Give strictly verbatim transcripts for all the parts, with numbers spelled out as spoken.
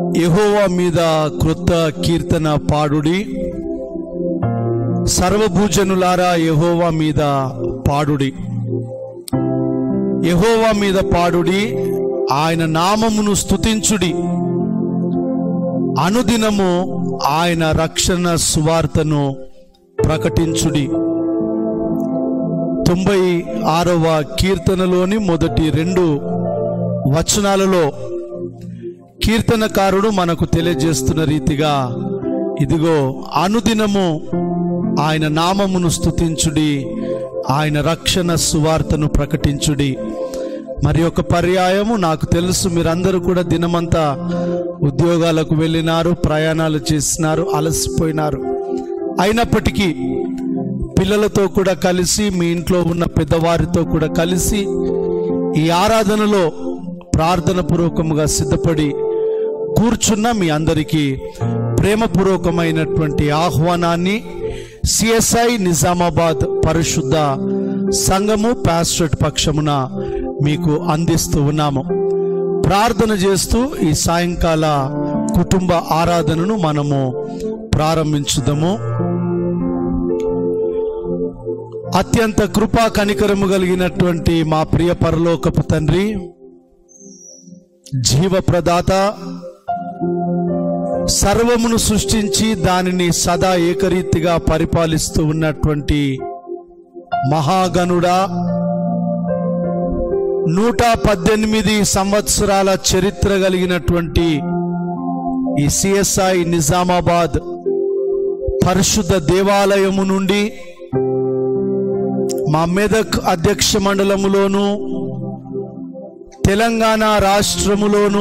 యెహోవా మీద క్రొత్త కీర్తన పాడుడి, సర్వభూజనులారా యెహోవా మీద పాడుడి. యెహోవా మీద పాడుడి, ఆయన నామమును స్తుతించుడి. అనుదినము ఆయన రక్షణ సువార్తను ప్రకటించుడి. తొంభై ఆరవ కీర్తనలోని మొదటి రెండు వచనాలలో కీర్తనకారుడు మనకు తెలియజేస్తున్న రీతిగా, ఇదిగో అనుదినము ఆయన నామమును స్తుతించుడి, ఆయన రక్షణ సువార్తను ప్రకటించుడి. మరి ఒక పర్యాయము, నాకు తెలుసు మీరందరూ కూడా దినమంతా ఉద్యోగాలకు వెళ్ళినారు, ప్రయాణాలు చేసినారు, అలసిపోయినారు. అయినప్పటికీ పిల్లలతో కూడా కలిసి, మీ ఇంట్లో ఉన్న పెద్దవారితో కూడా కలిసి ఈ ఆరాధనలో ప్రార్థన పూర్వకముగా సిద్ధపడి కూర్చున్న మీ అందరికీ ప్రేమపూర్వకమైనటువంటి ఆహ్వానాన్ని సిఎస్ఐ నిజామాబాద్ పరిశుద్ధ సంఘము పాస్టరేట్ పక్షమున మీకు అందిస్తూ ఉన్నాము. ప్రార్థన చేస్తూ ఈ సాయంకాల కుటుంబ ఆరాధనను మనము ప్రారంభించుదాము. అత్యంత కృపా కనికరము కలిగినటువంటి మా ప్రియ పరలోకపు తండ్రి, జీవప్రదాత, సర్వమును సృష్టించి దానిని సదా ఏకరీతిగా పరిపాలిస్తూ ఉన్నటువంటి మహాగణుడా, నూట పద్దెనిమిది సంవత్సరాల చరిత్ర కలిగినటువంటి ఈ సిఎస్ఐ నిజామాబాద్ పరిశుద్ధ దేవాలయము నుండి మా మెదక్ అధ్యక్ష మండలములోను, తెలంగాణ రాష్ట్రములోను,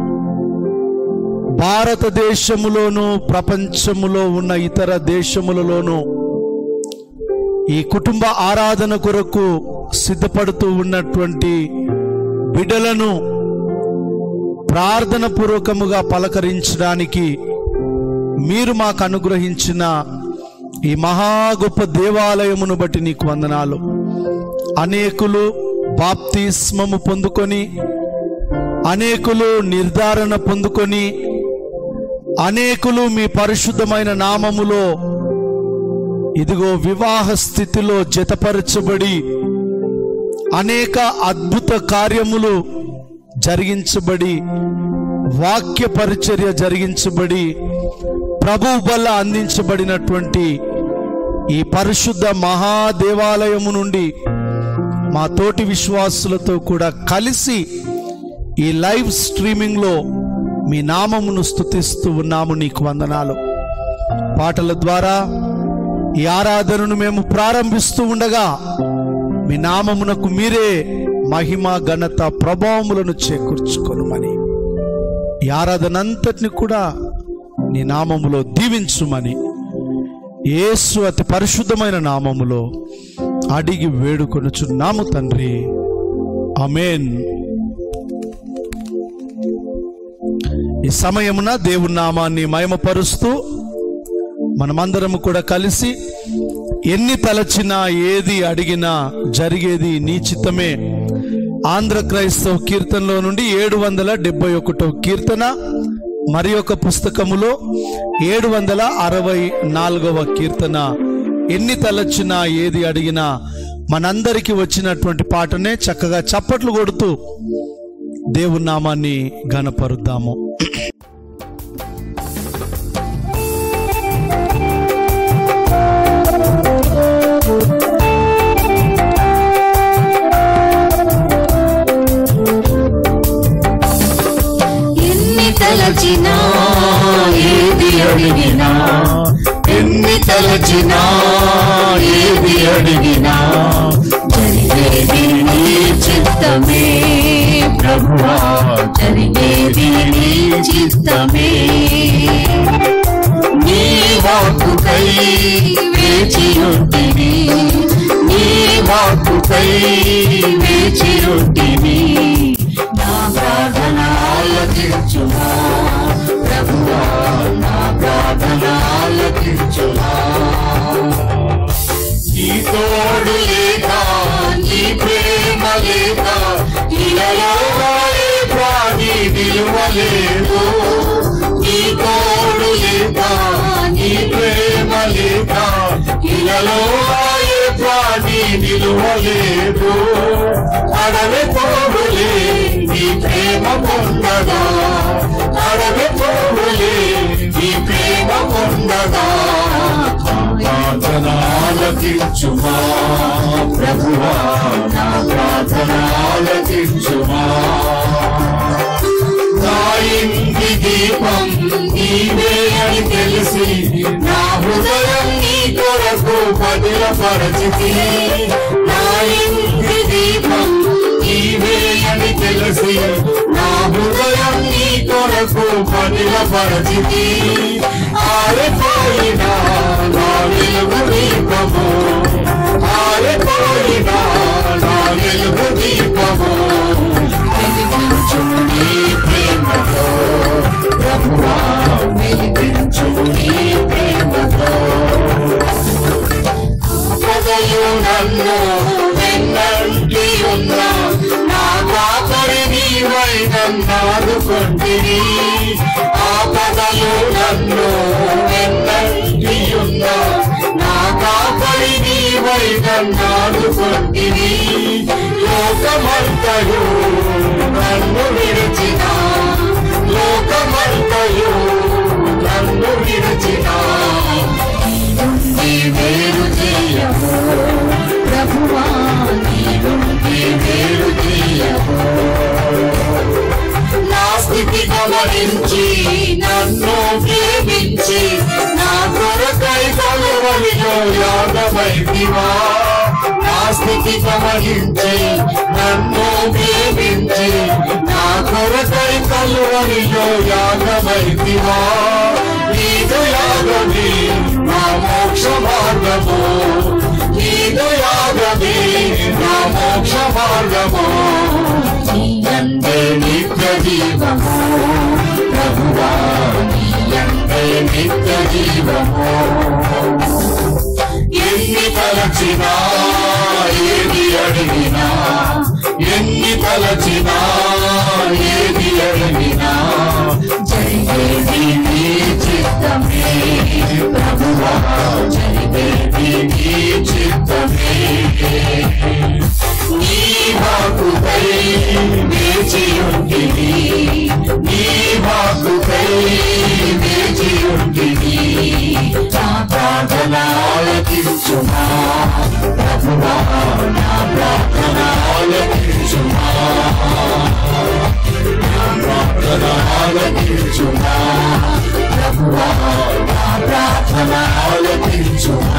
భారతదేశములోను, ప్రపంచములో ఉన్న ఇతర దేశములలోను ఈ కుటుంబ ఆరాధన కొరకు సిద్ధపడుతూ ఉన్నటువంటి బిడ్డలను ప్రార్థన పూర్వకముగా పలకరించడానికి మీరు మాకు అనుగ్రహించిన ఈ మహా గొప్ప దేవాలయమును బట్టి నీకు వందనాలు. అనేకులు బాప్తిస్మము పొందుకొని, అనేకులు నిర్ధారణ పొందుకొని, అనేకులు మీ పరిశుద్ధమైన నామములో ఇదిగో వివాహ స్థితిలో జతపరచబడి అనేక అద్భుత కార్యములు జరిగించబడి, వాక్య పరిచర్య జరిగించబడి, ప్రభువు వల్ల అందించబడినటువంటి ఈ పరిశుద్ధ మహాదేవాలయము నుండి మా తోటి విశ్వాసులతో కూడా కలిసి ఈ లైవ్ స్ట్రీమింగ్లో మీ నామమును స్తుతిస్తూ ఉన్నాము. నీకు వందనాలు. పాటల ద్వారా ఈ ఆరాధనను మేము ప్రారంభిస్తూ ఉండగా మీ నామమునకు మీరే మహిమ, ఘనత, ప్రభావములను చేకూర్చుకొనుమని, ఈ ఆరాధన అంతటిని కూడా నీ నామములో దీవించుమని యేసు అతి పరిశుద్ధమైన నామములో అడిగి వేడుకొనుచున్నాము తండ్రి, ఆమేన్. ఈ సమయమున దేవుని నామాన్ని మహిమపరుస్తూ మనమందరము కూడా కలిసి ఎన్ని తలచినా ఏది అడిగినా జరిగేది నీ చిత్తమే ఆంధ్ర క్రైస్తవ కీర్తనలో నుండి ఏడు వందల డెబ్బై ఒకటో కీర్తన, మరి ఒక పుస్తకములో ఏడు వందల అరవై నాలుగవ కీర్తన, ఎన్ని తలచినా ఏది అడిగినా, మనందరికీ వచ్చినటువంటి పాటనే చక్కగా చప్పట్లు కొడుతూ దేవుని నామాన్ని ఘనపరుద్దాము. ఎన్ని తలచినా ఏది అడిగినా, ఎన్ని తలచినా ఏది అడిగినా జరిగేది నీ చిత్తమే ప్రభువా, జరిగేది నీ చిత్తమే. నీ వాక్కుకై వేచియుంటిని, నీ వాక్కుకై వేచియుంటిని. నా ప్రార్థన ఆలకించుమా ప్రభువా, నా ప్రార్థన ఆలకించుమా. ఈ తోడు లేక, ఈ ప్రేమ లేక, ఇలలో విలువ లేదు. ఇలలో ఏ ప్రాణి నిలువలేదు, అడవి పోవులే నీ ప్రేమ పొందగా, అడవి పోవులే నీ ప్రేమ పొందగా. ప్రార్థన ఆలకించుమా ప్రభువా, నా ప్రార్థన ఆలకించుమా. నా ఇంటి దీపం నీవే అని తెలిసి నా హృదయం నీ కొరకు బదిలపరచితి. నా ఇంటి దీపం నీవే అని తెలిసి నా హృదయం నీ కొరకు బదిలపరచితి. ఆరిపోయినా నా వెలుగు దీపము, ఆరిపోయినా నా వెలుగు దీపము. వెలిగించు నీ ప్రేమతో ప్రభువా, వెలిగించు నీ ప్రేమతో. ఆపదలు నన్ను వెన్నంటి ఉన్న నా కాపరి నీవై నన్నాదుకొంటివి. ఆపదలు నన్ను వెన్నంటి ఉన్న నా కాపరి నీవై నన్నాదుకొంటివి. లోకమంతయు నన్ను విడిచిన, లోకమంతయు నన్ను విడిచిన నీ వేరు చేయము ప్రభువా, నీ నుండి వేరు చేయము. నా స్థితి గమనించి నన్ను ప్రేమించి నా కొరకై కలువరిలో యాగమైతివా. నా స్థితి గమనించి నన్ను ప్రేమించి నా కొరకై కలువరిలో యాగమైతివా. నీదు యాగమే నా మోక్ష మార్గము, నీదు యాగమే నా మోక్ష మార్గము. నీయందే నిత్య జీవము ప్రభువా, నీయందే నిత్య జీవము. ఎన్ని తలచినా ఏది అడిగినా, ఎన్ని తలచినా ఏది అడిగినా జరిగేది నీ చిత్తమే ప్రభువా, జరిగేది నీ చిత్తమే. నీ వాక్కుకై వేచియుంటిని, నీ వాక్కుకై వేచియుంటిని. నా ప్రార్థన ఆలకించుమా ప్రభువా, నా ప్రార్థన ఆలకించుమా, నా ప్రార్థన ఆలకించుమా ప్రభువా, నా ప్రార్థన ఆలకించుమా,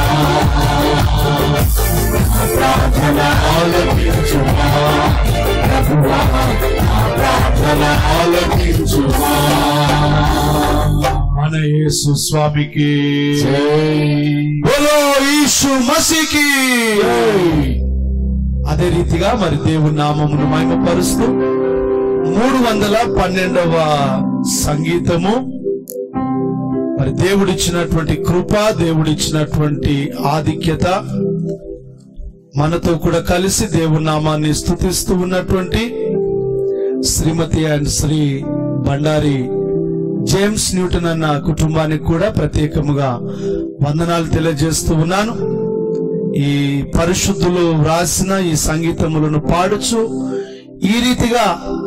నా ప్రార్థన ఆలకించుమా ప్రభువా, నా ప్రార్థన ఆలకించుమా. మన యేసు స్వామికి బోలో, యేసు మసీకి. అదే రీతిగా మరి దేవుని నామమును మహిమపరుస్తూ మూడు వందల పన్నెండవ సంగీతము, మరి దేవుడిచ్చినటువంటి కృప, దేవుడిచ్చినటువంటి ఆధిక్యత, మనతో కూడా కలిసి దేవుని నామాన్ని స్తుతిస్తూ ఉన్నటువంటి Shrimati and Shri Bandari James Newton అన్న కుటుంబానికి కూడా ప్రత్యేకముగా వందనాలు తెలియజేస్తూ ఉన్నాను. ఈ పరిశుద్ధులు వ్రాసిన ఈ సంగీతములను పాడుచు ఈ రీతిగా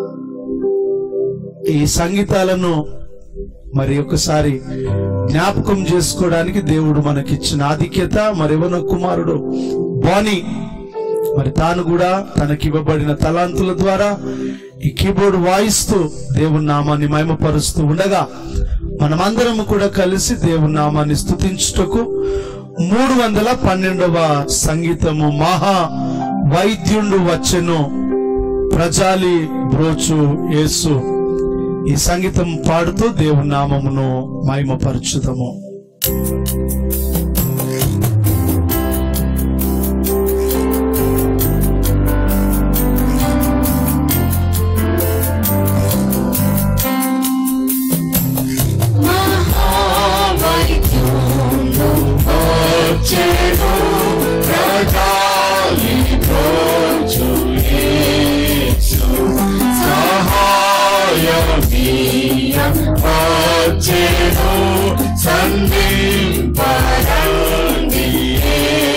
ఈ సంగీతాలను మరి ఒకసారి జ్ఞాపకం చేసుకోవడానికి దేవుడు మనకిచ్చిన ఆధిక్యత. మరి ఎవరో కుమారుడు బానీ మరి తాను కూడా తనకివ్వబడిన తలాంతుల ద్వారా ఈ కీబోర్డ్ వాయిస్తూ దేవుని నామాన్ని మహిమపరుస్తూ ఉండగా మనమందరం కూడా కలిసి దేవుని నామాన్ని స్తుతించుటకు మూడు వందల పన్నెండవ సంగీతము మహా వైద్యుండు వచ్చెను ప్రజాలి బ్రోచు యేసు, ఈ సంగీతం పాడుతూ దేవుని నామమును మహిమపరచుదాము. సందీపరండి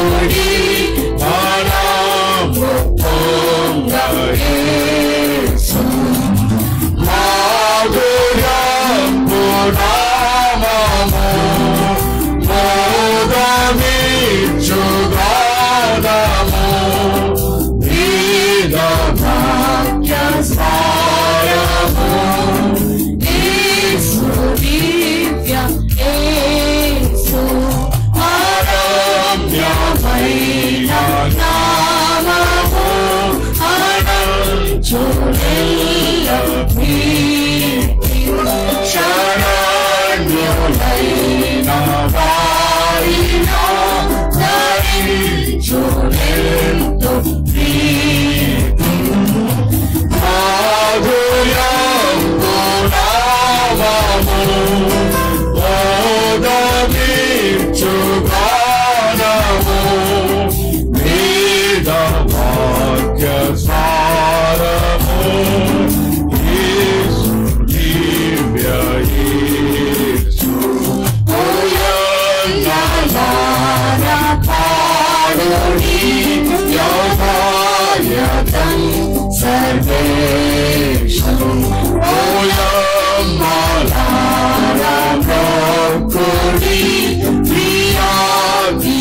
పాడుడి మనము పొంగయేసు మాధుర్యపు నామము మోదమిచ్చు గానము వేద వాక్య సారము యేసు దివ్య యేసు అరమ్యమైన నామము అనంచులెల్ల శరణ్యులైన వారిన ధరించులెంతో ప్రీతి మాధుర్యపు నామము మోదమిచ్చు గానము వేద వాక్య సారము యేసు దివ్య యేసు ఓయన్నార పాడుడి యహోవాయతం సర్వేషు ఓయన్నార మొక్కుడి ప్రియాది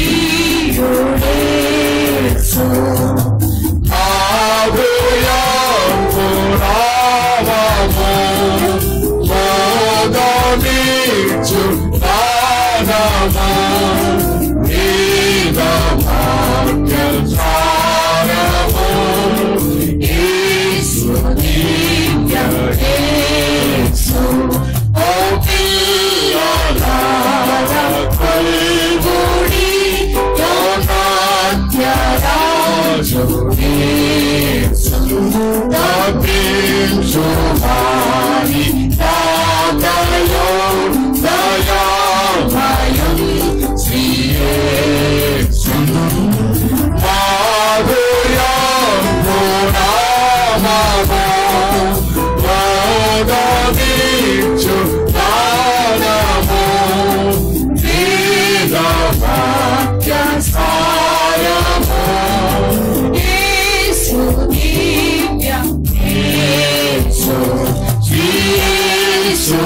ప్రియుడేసు మాధుర్యపు నామము మోదమిచ్చు గానము వేద వాక్య సారము యేసు దివ్య యేసు ఓ పిల్లలార కొల్వుడి యోనాత్య రాజు యేసు తప్పించు వారి దాతయో దయామయం శ్రీ యేసు మాధుర్యపు నామము మోదమిచ్చు గానము వేద వాక్య సారము యేసు దివ్య యేసు శ్రీ యేసు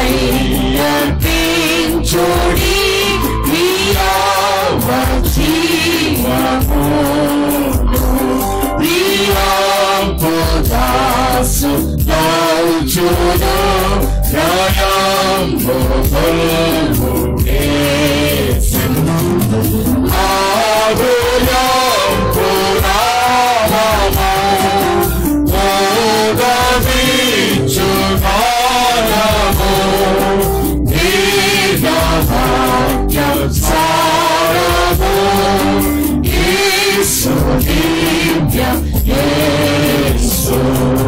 కైర్పించుడి ప్రియవచనము ప్రియంపు దాసు నౌచును ప్రయంపు గొల్వుడేసు మాధుర్యపు నామము మోదమిచ్చు గానము వేద వాక్య సారము యేసు దివ్య యేసు.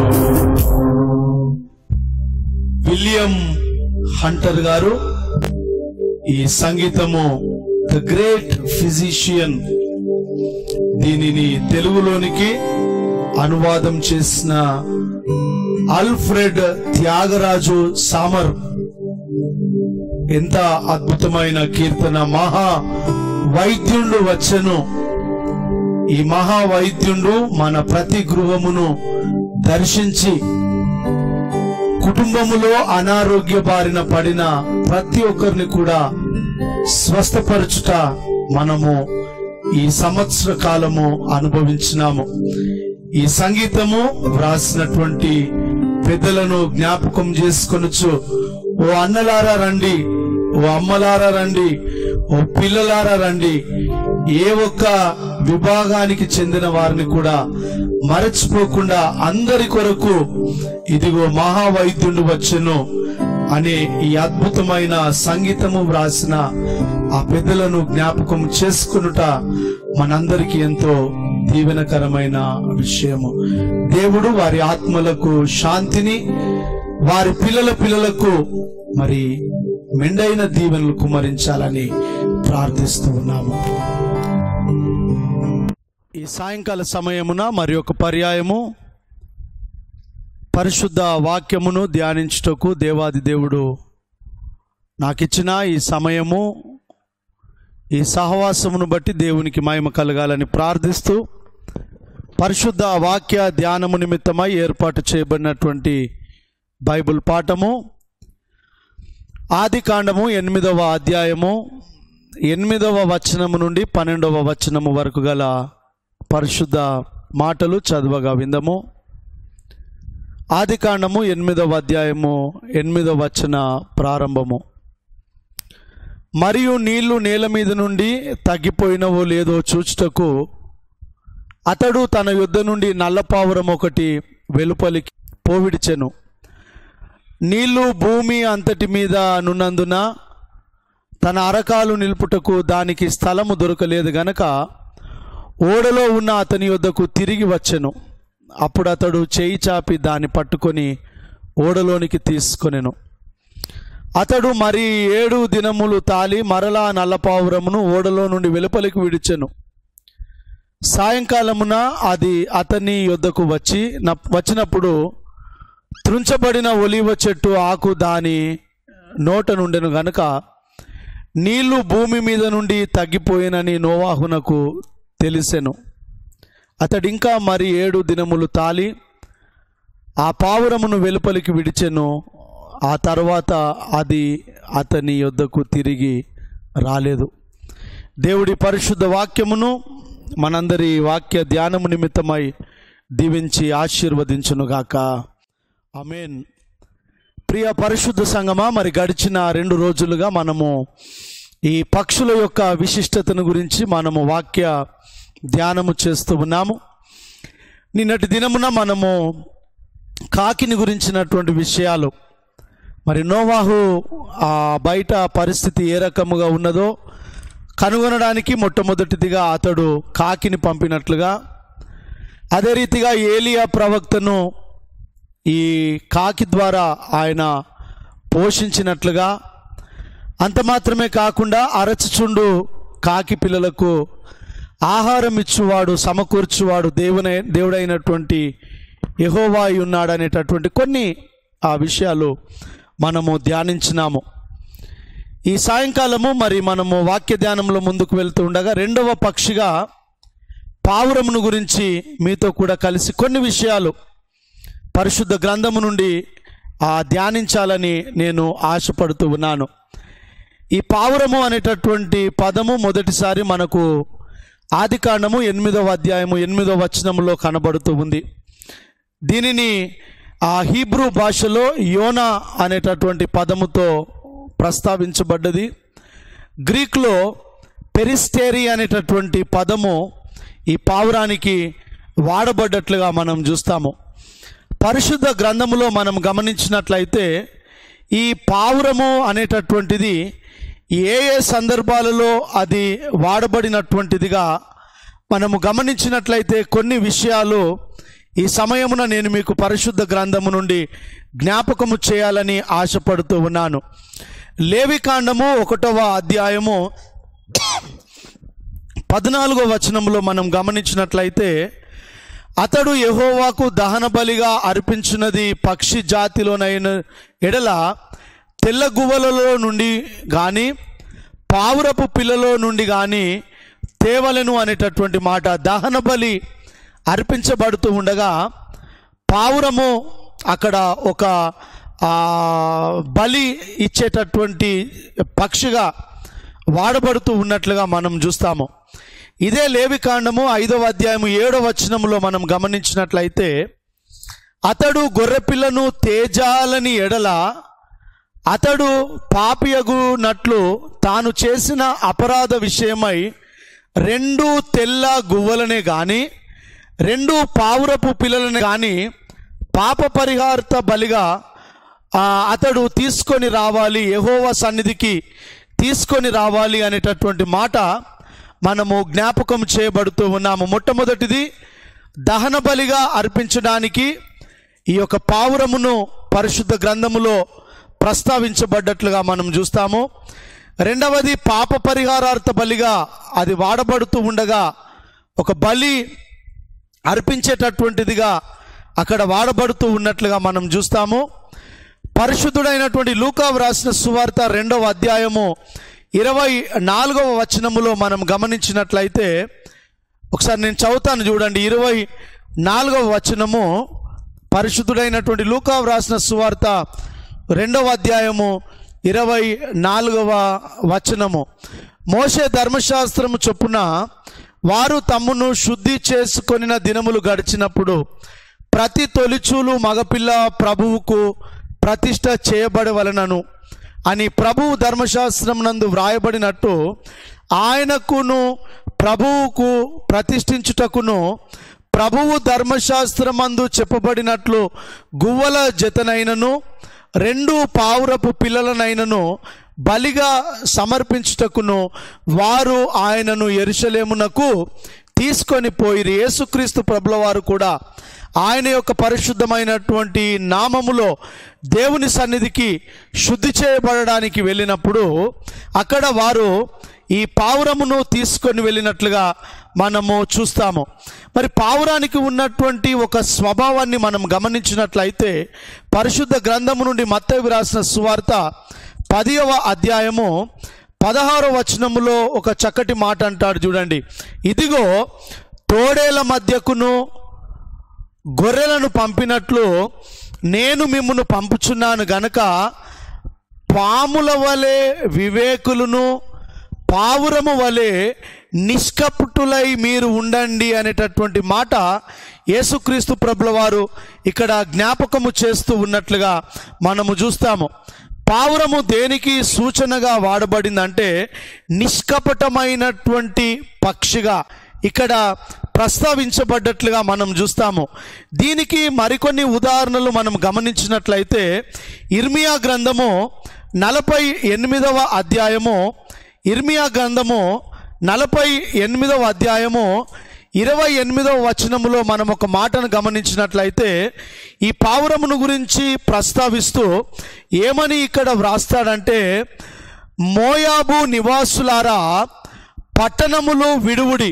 విలియం హంటర్ గారు ఈ సంగీతము ద గ్రేట్ ఫిజిషియన్ దీనిని తెలుగులోనికి అనువాదం చేసిన ఆల్ఫ్రెడ్ త్యాగరాజు సామర్ ఎంత అద్భుతమైన కీర్తన. మహా వైద్యుండు వచ్చెను. ఈ మహా వైద్యుండు మన ప్రతి గృహమును దర్శించి కుటుంబములో అనారోగ్య బారిన పడిన ప్రతి ఒక్కరిని కూడా స్వస్థపరచుట మనము ఈ సంవత్సర కాలము అనుభవించినాము. ఈ సంగీతము వ్రాసినటువంటి పెద్దలను జ్ఞాపకం చేసుకొనొచ్చు. ఓ అన్నలారా రండి, ఓ అమ్మలారా రండి, ఓ పిల్లలారా రండి. ఏ ఒక్క విభాగానికి చెందిన వారిని కూడా మరచిపోకుండా అందరి కొరకు ఇదిగో మహావైద్యుడు వచ్చెను అనే ఈ అద్భుతమైన సంగీతము వ్రాసిన ఆ పెద్దలను జ్ఞాపకం చేసుకునుట మనందరికీ ఎంతో దీవెనకరమైన విషయము. దేవుడు వారి ఆత్మలకు శాంతిని, వారి పిల్లల పిల్లలకు మరి మెండైన దీవెనలు కుమరించాలని ప్రార్థిస్తూ ఉన్నాము. ఈ సాయంకాల సమయమున మరి ఒక పర్యాయము పరిశుద్ధ వాక్యమును ధ్యానించుటకు దేవాది దేవుడు నాకిచ్చిన ఈ సమయము ఈ సహవాసమును బట్టి దేవునికి మహిమ కలగాలని ప్రార్థిస్తూ పరిశుద్ధ వాక్య ధ్యానము నిమిత్తమై ఏర్పాటు చేయబడినటువంటి బైబిల్ పాఠము ఆది కాండము ఎనిమిదవ అధ్యాయము ఎనిమిదవ వచనము నుండి పన్నెండవ వచనము వరకు గల పరిశుద్ధ మాటలు చదవగా విందము. ఆది కాండము ఎనిమిదవ అధ్యాయము ఎనిమిదవ వచన ప్రారంభము. మరియు నీళ్లు నేల మీద నుండి తగ్గిపోయినవో లేదో చూచుటకు అతడు తన యుద్ధ నుండి నల్లపావురం ఒకటి వెలుపలికి పోవిడిచెను. నీళ్లు భూమి అంతటి మీద నున్నందున తన అరకాలు నిలుపుటకు దానికి స్థలము దొరకలేదు గనక ఓడలో ఉన్న అతని యొద్దకు తిరిగి వచ్చెను. అప్పుడు అతడు చేయి చాపి దాన్ని పట్టుకొని ఓడలోనికి తీసుకొనెను. అతడు మరి ఏడు దినములు తాలి మరలా నల్లపావురమును ఓడలో నుండి వెలుపలికి విడిచెను. సాయంకాలమున అది అతని యొద్దకు వచ్చి వచ్చినప్పుడు త్రుంచబడిన ఒలీవ చెట్టు ఆకు దాని నోట నుండెను గనుక నీళ్లు భూమి మీద నుండి తగ్గిపోయినని నోవాహునకు తెలిసెను. అతడింకా మరి ఏడు దినములు తాలి ఆ పావురమును వెలుపలికి విడిచెను. ఆ తర్వాత అది అతని యొద్దకు తిరిగి రాలేదు. దేవుడి పరిశుద్ధ వాక్యమును మనందరి వాక్య ధ్యానము నిమిత్తమై దీవించి ఆశీర్వదించునుగాక. ఆమేన్. ప్రియ పరిశుద్ధ సంగమా, మరి గడిచిన రెండు రోజులుగా మనము ఈ పక్షుల యొక్క విశిష్టతను గురించి మనము వాక్య ధ్యానము చేస్తూ ఉన్నాము. నిన్నటి దినమున మనము కాకిని గురించినటువంటి విషయాలు, మరి నోవాహు ఆ బయట పరిస్థితి ఏ రకముగా ఉన్నదో కనుగొనడానికి మొట్టమొదటిదిగా అతడు కాకిని పంపినట్లుగా, అదే రీతిగా ఏలియా ప్రవక్తను ఈ కాకి ద్వారా ఆయన పోషించినట్లుగా, అంత మాత్రమే కాకుండా అరచుచుండు కాకి పిల్లలకు ఆహారం ఇచ్చువాడు సమకూర్చువాడు దేవుని దేవుడైనటువంటి యెహోవా ఉన్నాడు అనేటటువంటి కొన్ని ఆ విషయాలు మనము ధ్యానించినాము. ఈ సాయంకాలము మరి మనము వాక్య ధ్యానంలో ముందుకు వెళ్తూ ఉండగా రెండవ పక్షిగా పావురమును గురించి మీతో కూడా కలిసి కొన్ని విషయాలు పరిశుద్ధ గ్రంథము నుండి ఆ ధ్యానించాలని నేను ఆశపడుతూ ఉన్నాను. ఈ పావురము అనేటటువంటి పదము మొదటిసారి మనకు ఆది కాండము ఎనిమిదవ అధ్యాయము ఎనిమిదవ వచనములో కనబడుతూ ఉంది. దీనిని ఆ హీబ్రూ భాషలో యోనా అనేటటువంటి పదముతో ప్రస్తావించబడ్డది. గ్రీక్లో పెరిస్టేరి అనేటటువంటి పదము ఈ పావురానికి వాడబడ్డట్లుగా మనం చూస్తాము. పరిశుద్ధ గ్రంథములో మనం గమనించినట్లయితే ఈ పావురము అనేటటువంటిది ఏ ఏ సందర్భాలలో అది వాడబడినటువంటిదిగా మనము గమనించినట్లయితే కొన్ని విషయాలు ఈ సమయమున నేను మీకు పరిశుద్ధ గ్రంథము నుండి జ్ఞాపకము చేయాలని ఆశపడుతూ ఉన్నాను. లేవికాండము ఒకటవ అధ్యాయము పద్నాలుగో వచనంలో మనం గమనించినట్లయితే అతడు యెహోవాకు దహన బలిగా అర్పించినది పక్షి జాతిలోనైన ఎడల తెల్ల గువ్వలలో నుండి కానీ పావురపు పిల్లలో నుండి కానీ తేవలెను అనేటటువంటి మాట. దహన బలి అర్పించబడుతూ ఉండగా పావురము అక్కడ ఒక బలి ఇచ్చేటటువంటి పక్షిగా వాడబడుతూ ఉన్నట్లుగా మనం చూస్తాము. ఇదే లేవికాండము ఐదవ అధ్యాయము ఏడవ వచనములో మనం గమనించినట్లయితే అతడు గొర్రెపిల్లను తేజాలని ఎడల అతడు పాపియగునట్లు తాను చేసిన అపరాధ విషయమై రెండు తెల్ల గువ్వలనే గాని రెండు పావురపు పిల్లలను కానీ పాప పరిహార్త బలిగా అతడు తీసుకొని రావాలి, యెహోవా సన్నిధికి తీసుకొని రావాలి అనేటటువంటి మాట మనము జ్ఞాపకం చేయబడుతూ ఉన్నాము. మొట్టమొదటిది దహన బలిగా అర్పించడానికి ఈ యొక్క పావురమును పరిశుద్ధ గ్రంథములో ప్రస్తావించబడ్డట్లుగా మనం చూస్తాము. రెండవది పాప పరిహారార్థ బలిగా అది వాడబడుతూ ఉండగా ఒక బలి అర్పించేటటువంటిదిగా అక్కడ వాడబడుతూ ఉన్నట్లుగా మనం చూస్తాము. పరిశుద్ధుడైనటువంటి లూకా వ్రాసిన సువార్త రెండవ అధ్యాయము ఇరవై నాలుగవ వచనములో మనం గమనించినట్లయితే, ఒకసారి నేను చదువుతాను చూడండి. ఇరవై నాలుగవ వచనము, పరిశుద్ధుడైనటువంటి లూకా వ్రాసిన సువార్త రెండవ అధ్యాయము ఇరవై నాలుగవ వచనము. మోషే ధర్మశాస్త్రము చొప్పున వారు తమ్మును శుద్ధి చేసుకొనిన దినములు గడిచినప్పుడు ప్రతి తొలిచూలు మగపిల్ల ప్రభువుకు ప్రతిష్ఠ చేయబడవలెనను అని ప్రభువు ధర్మశాస్త్రం నందు వ్రాయబడినట్టు ఆయనకును ప్రభువుకు ప్రతిష్ఠించుటకును ప్రభువు ధర్మశాస్త్రమందు చెప్పబడినట్లు గువ్వల జతనైనను రెండు పావురపు పిల్లలనైనను బలిగా సమర్పించుటకును వారు ఆయనను యెరూషలేమునకు తీసుకొని పోయిరి. యేసుక్రీస్తు ప్రభుల వారు కూడా ఆయన యొక్క పరిశుద్ధమైనటువంటి నామములో దేవుని సన్నిధికి శుద్ధి చేయబడడానికి వెళ్ళినప్పుడు అక్కడ వారు ఈ పావురమును తీసుకొని వెళ్ళినట్లుగా మనము చూస్తాము. మరి పావురానికి ఉన్నటువంటి ఒక స్వభావాన్ని మనం గమనించినట్లయితే పరిశుద్ధ గ్రంథము నుండి మత్తయి రాసిన సువార్త పదివ అధ్యాయము పదహారవ వచనములో ఒక చక్కటి మాట అంటాడు చూడండి. ఇదిగో తోడేల మధ్యకును గొర్రెలను పంపినట్లు నేను మిమ్మును పంపుచున్నాను గనక పాముల వలె వివేకులను పావురము వలె నిష్కపటులై మీరు ఉండండి అనేటటువంటి మాట యేసుక్రీస్తు ప్రభుల వారు ఇక్కడ జ్ఞాపకము చేస్తూ ఉన్నట్లుగా మనము చూస్తాము. పావురము దేనికి సూచనగా వాడబడిందంటే నిష్కపటమైనటువంటి పక్షిగా ఇక్కడ ప్రస్తావించబడ్డట్లుగా మనం చూస్తాము. దీనికి మరికొన్ని ఉదాహరణలు మనం గమనించినట్లయితే ఇర్మియా గ్రంథము నలభై ఎనిమిదవ అధ్యాయము ఇర్మియా గ్రంథము నలభై ఎనిమిదవ అధ్యాయము ఇరవై ఎనిమిదవ వచనములో మనం ఒక మాటను గమనించినట్లయితే ఈ పావురమును గురించి ప్రస్తావిస్తూ ఏమని ఇక్కడ వ్రాస్తాడంటే, మోయాబు నివాసులారా పట్టణములు విడువుడి,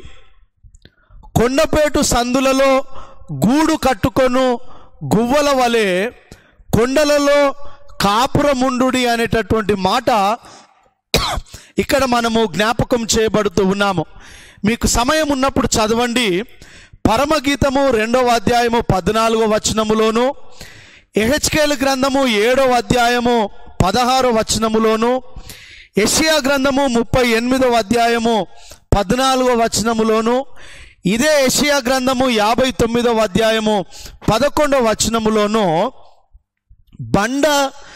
కొండపేటు సందులలో గూడు కట్టుకొను గువ్వల వలె కొండలలో కాపురముండుడి అనేటటువంటి మాట ఇక్కడ మనము జ్ఞాపకం చేయబడుతూ ఉన్నాము. మీకు సమయం ఉన్నప్పుడు చదవండి. పరమగీతము రెండవ అధ్యాయము పద్నాలుగో వచనములోను, యెహెజ్కేలు గ్రంథము ఏడవ అధ్యాయము పదహారో వచనములోను, యెషయా గ్రంథము ముప్పై ఎనిమిదవ అధ్యాయము పద్నాలుగో వచనములోను, ఇదే యెషయా గ్రంథము యాభై తొమ్మిదవ అధ్యాయము పదకొండవ వచనములోను బండ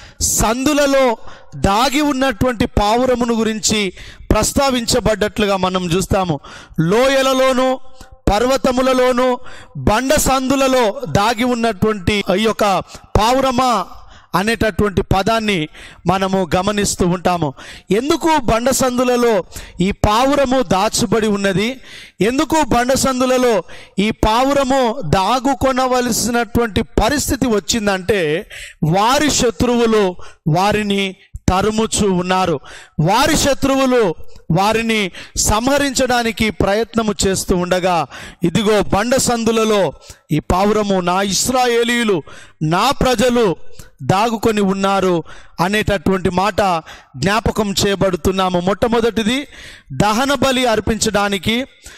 సందులలో దాగి ఉన్నటువంటి పావురమును గురించి ప్రస్తావించబడ్డట్లుగా మనం చూస్తాము. లోయలలోను పర్వతములలోను బండ సందులలో దాగి ఉన్నటువంటి ఈ యొక్క పావురమా అనేటటువంటి పదాన్ని మనము గమనిస్తూ ఉంటాము. ఎందుకు బండ సందులలో ఈ పావురము దాచబడి ఉన్నది, ఎందుకు బండ సందులలో ఈ పావురము దాగుకొనవలసినటువంటి పరిస్థితి వచ్చిందంటే వారి శత్రువులు వారిని తరుముచు ఉన్నారు. వారి శత్రువులు వారిని సంహరించడానికి ప్రయత్నము చేస్తూ ఉండగా ఇదిగో బండ సందులలో ఈ పావురము నా ఇశ్రాయేలీయులు నా ప్రజలు దాగుకొని ఉన్నారు అనేటటువంటి మాట జ్ఞాపకం చేయబడుతున్నాము. మొట్టమొదటిది దహన బలి అర్పించడానికి,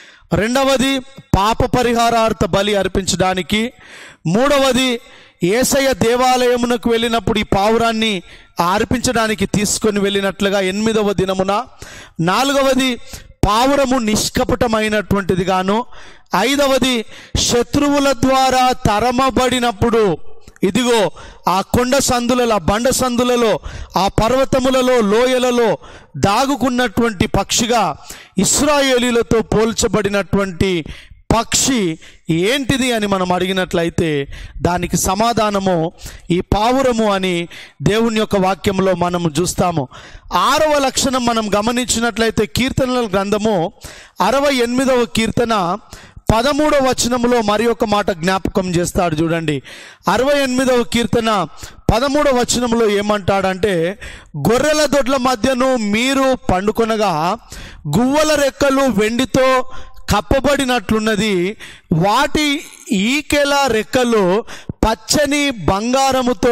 రెండవది పాప పరిహారార్థ బలి అర్పించడానికి, మూడవది యేసయ్య దేవాలయమునకు వెళ్ళినప్పుడు ఈ పావురాన్ని అర్పించడానికి తీసుకొని వెళ్ళినట్లుగా ఎనిమిదవ దినమున, నాలుగవది పావురము నిష్కపటమైనటువంటిది గాను, ఐదవది శత్రువుల ద్వారా తరమబడినప్పుడు ఇదిగో ఆ కొండ సందులలో బండ సందులలో ఆ పర్వతములలో లోయలలో దాగుకున్నటువంటి పక్షిగా ఇశ్రాయేలీలతో పోల్చబడినటువంటి పక్షి ఏంటిది అని మనం అడిగినట్లయితే దానికి సమాధానము ఈ పావురము అని దేవుని యొక్క వాక్యంలో మనము చూస్తాము. ఆరవ లక్షణం మనం గమనించినట్లయితే కీర్తనల గ్రంథము అరవై ఎనిమిదవ కీర్తన పదమూడవ వచనములో మరి ఒక మాట జ్ఞాపకం చేస్తాడు చూడండి. అరవై ఎనిమిదవ కీర్తన పదమూడవ వచనంలో ఏమంటాడంటే, గొర్రెల దొడ్ల మధ్యను మీరు పండుకొనగా గువ్వల రెక్కలు వెండితో కప్పబడినట్లున్నది, వాటి ఈకెల రెక్కలు పచ్చని బంగారముతో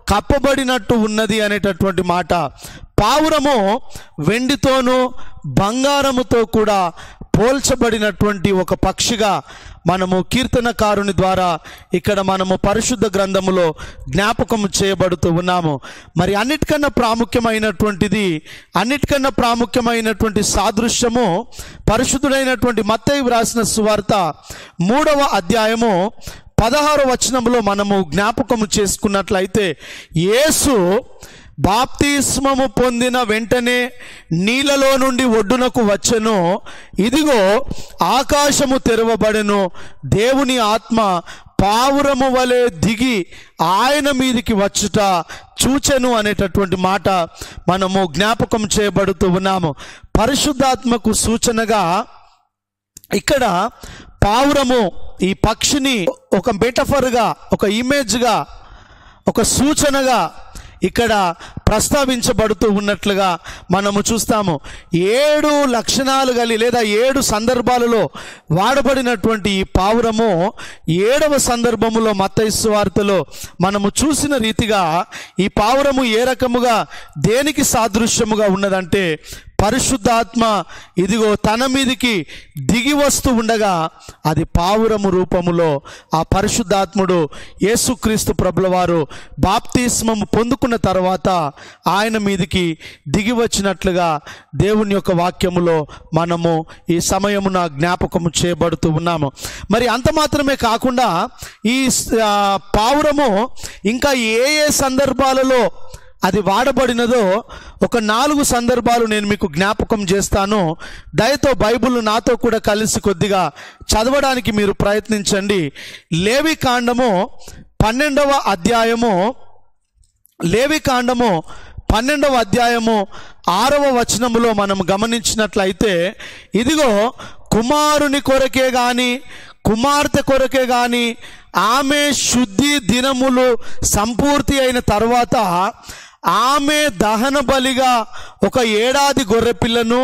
కప్పబడినట్టు ఉన్నది అనేటటువంటి మాట. పావురము వెండితోనూ బంగారముతో కూడా పోల్చబడినటువంటి ఒక పక్షిగా మనము కీర్తనకారుని ద్వారా ఇక్కడ మనము పరిశుద్ధ గ్రంథములో జ్ఞాపకం చేయబడుతూ ఉన్నాము. మరి అన్నిటికన్నా ప్రాముఖ్యమైనటువంటిది అన్నిటికన్నా ప్రాముఖ్యమైనటువంటి సాదృశ్యము పరిశుద్ధుడైనటువంటి మత్తయి వ్రాసిన సువార్త మూడవ అధ్యాయము పదహారవ వచనంలో మనము జ్ఞాపకము చేసుకున్నట్లయితే, యేసు బాప్తిస్మము పొందిన వెంటనే నీళ్ళలో నుండి ఒడ్డునకు వచ్చెను. ఇదిగో ఆకాశము తెరవబడెను, దేవుని ఆత్మ పావురము వలె దిగి ఆయన మీదికి వచ్చుట చూచెను అనేటటువంటి మాట మనము జ్ఞాపకం చేయబడుతూ ఉన్నాము. పరిశుద్ధాత్మకు సూచనగా ఇక్కడ పావురము ఈ పక్షిని ఒక మెటఫర్గా, ఒక ఇమేజ్గా, ఒక సూచనగా ఇక్కడ ప్రస్తావించబడుతూ ఉన్నట్లుగా మనము చూస్తాము. ఏడు లక్షణాలు కలిగి లేదా ఏడు సందర్భాలలో వాడబడినటువంటి ఈ పావురము ఏడవ సందర్భములో మత్తయి సువార్తలో మనము చూసిన రీతిగా ఈ పావురము ఏ రకముగా దేనికి సాదృశ్యముగా ఉన్నదంటే, పరిశుద్ధాత్మ ఇదిగో తన మీదికి దిగి వస్తూ ఉండగా అది పావురము రూపములో ఆ పరిశుద్ధాత్ముడు యేసుక్రీస్తు ప్రభుల వారు బాప్తిస్మము పొందుకున్న తర్వాత ఆయన మీదికి దిగి వచ్చినట్లుగా దేవుని యొక్క వాక్యములో మనము ఈ సమయమున జ్ఞాపకము చేయబడుతూ ఉన్నాము. మరి అంత మాత్రమే కాకుండా ఈ పావురము ఇంకా ఏ ఏ సందర్భాలలో అది వాడబడినదో ఒక నాలుగు సందర్భాలు నేను మీకు జ్ఞాపకం చేస్తాను. దయతో బైబిల్ నాతో కూడా కలిసి కొద్దిగా చదవడానికి మీరు ప్రయత్నించండి. లేవి కాండము పన్నెండవ అధ్యాయము లేవి కాండము పన్నెండవ అధ్యాయము ఆరవ వచనములో మనం గమనించినట్లయితే, ఇదిగో కుమారుని కొరకే గాని కుమార్తె కొరకే గాని ఆమె శుద్ధి దినములు సంపూర్తి అయిన తర్వాత ఆమె దహన బలిగా ఒక ఏడాది గొర్రెపిల్లను,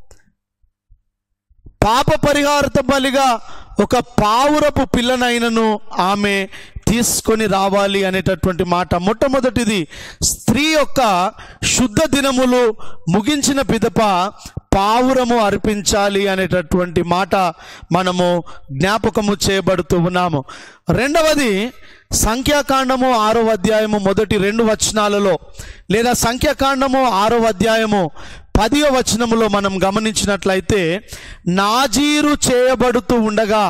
పాప పరిహారత బలిగా ఒక పావురపు పిల్లనైనను ఆమె తీసుకొని రావాలి అనేటటువంటి మాట. మొట్టమొదటిది స్త్రీ యొక్క శుద్ధ దినములు ముగించిన పిదప పావురము అర్పించాలి అనేటటువంటి మాట మనము జ్ఞాపకము చేయబడుతూ ఉన్నాము. రెండవది సంఖ్యాకాండము ఆరో అధ్యాయము మొదటి రెండు వచనాలలో లేదా సంఖ్యాకాండము ఆరో అధ్యాయము పదివ వచనములో మనం గమనించినట్లయితే, నాజీరు చేయబడుతూ ఉండగా,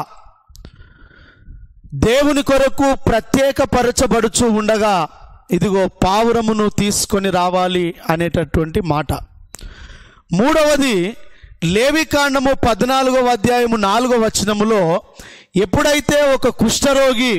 దేవుని కొరకు ప్రత్యేకపరచబడుచు ఉండగా ఇదిగో పావురమును తీసుకొని రావాలి అనేటటువంటి మాట. మూడవది లేవికాండము పద్నాలుగవ అధ్యాయము నాలుగవ వచనములో, ఎప్పుడైతే ఒక కుష్ఠరోగి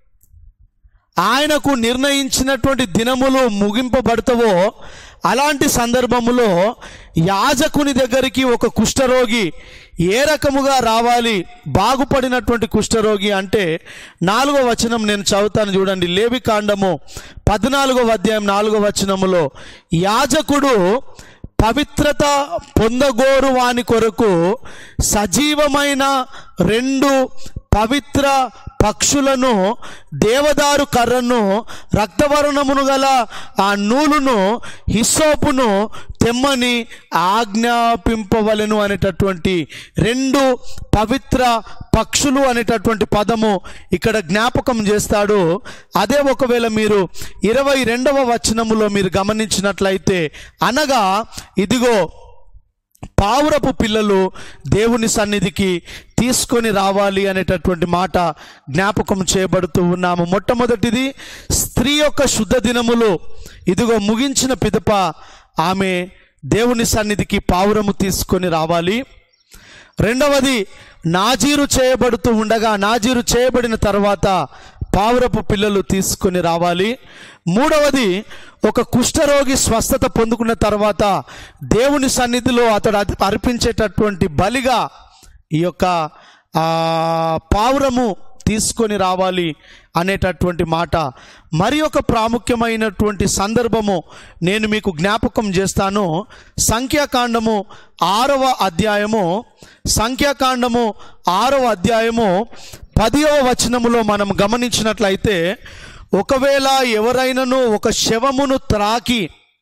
ఆయనకు నిర్ణయించినటువంటి దినములు ముగింపబడతావో అలాంటి సందర్భములో యాజకుని దగ్గరికి ఒక కుష్ఠరోగి ఏ రకముగా రావాలి, బాగుపడినటువంటి కుష్ఠరోగి అంటే నాలుగో వచనం నేను చదువుతాను చూడండి. లేవికాండము పద్నాలుగవ అధ్యాయం నాలుగో వచనములో, యాజకుడు పవిత్రత పొందగోరు వాని కొరకు సజీవమైన రెండు పవిత్ర పక్షులను, దేవదారు కర్రను, రక్తవర్ణమును గల ఆ నూలును, హిస్సోపును తెమ్మని ఆజ్ఞాపింపవలెను అనేటటువంటి రెండు పవిత్ర పక్షులు అనేటటువంటి పదము ఇక్కడ జ్ఞాపకం చేస్తాడు. అదే ఒకవేళ మీరు ఇరవై రెండవ వచనములో మీరు గమనించినట్లయితే, అనగా ఇదిగో పావురపు పిల్లలు దేవుని సన్నిధికి తీసుకొని రావాలి అనేటటువంటి మాట జ్ఞాపకం చేయబడుతూ ఉన్నాము. మొట్టమొదటిది స్త్రీ యొక్క శుద్ధ దినములు ఇదిగో ముగించిన పిదప ఆమె దేవుని సన్నిధికి పావురము తీసుకొని రావాలి. రెండవది నాజీరు చేయబడుతూ ఉండగా, నాజీరు చేయబడిన తర్వాత పావురపు పిల్లలు తీసుకొని రావాలి. మూడవది ఒక కుష్ఠరోగి స్వస్థత పొందుకున్న తర్వాత దేవుని సన్నిధిలో అతడు అర్పించేటటువంటి బలిగా ఈ యొక్క పావురము తీసుకొని రావాలి అనేటటువంటి మాట. మరి ఒక ప్రాముఖ్యమైనటువంటి సందర్భము నేను మీకు జ్ఞాపకం చేస్తాను. సంఖ్యాకాండము ఆరవ అధ్యాయము సంఖ్యాకాండము ఆరవ అధ్యాయము పదివ వచనములో మనం గమనించినట్లయితే, ఒకవేళ ఎవరైనాను ఒక శవమును త్రాకి